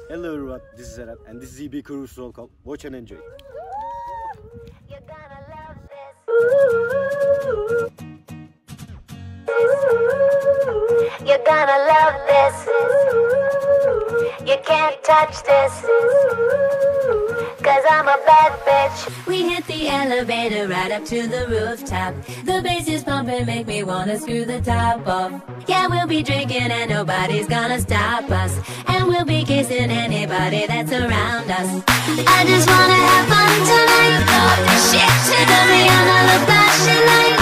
Hello everyone, this is Eren and this is EB Cruise Roll Call. Watch and enjoy. You're gonna love this. You're gonna love this. You can't touch this. Cause I'm a bad bitch. We hit the elevator right up to the rooftop. The bass is pumping, make me wanna screw the top off. Yeah, we'll be drinking and nobody's gonna stop us. And we'll be kissing anybody that's around us. I just wanna have fun tonight. Oh, this shit tonight. Me on all the flashing lights.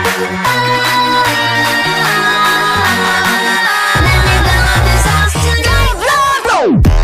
Let me blow up this house tonight. Blow.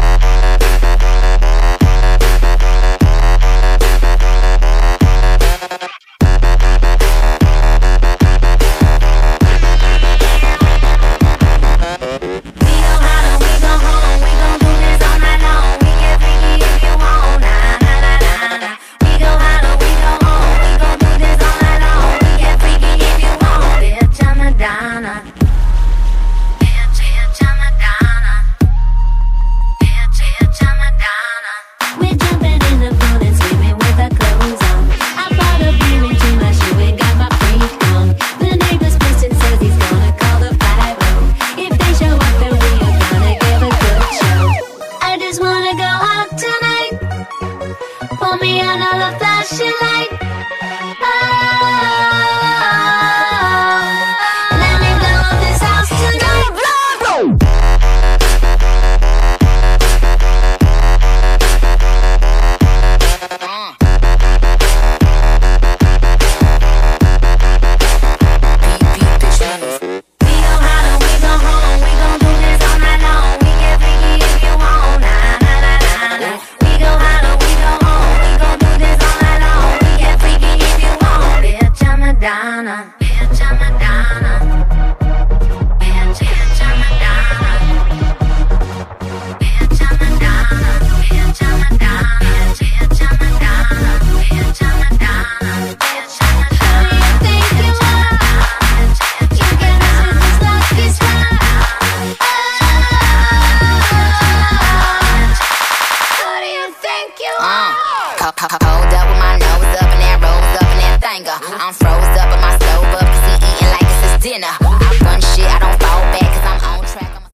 Hold up.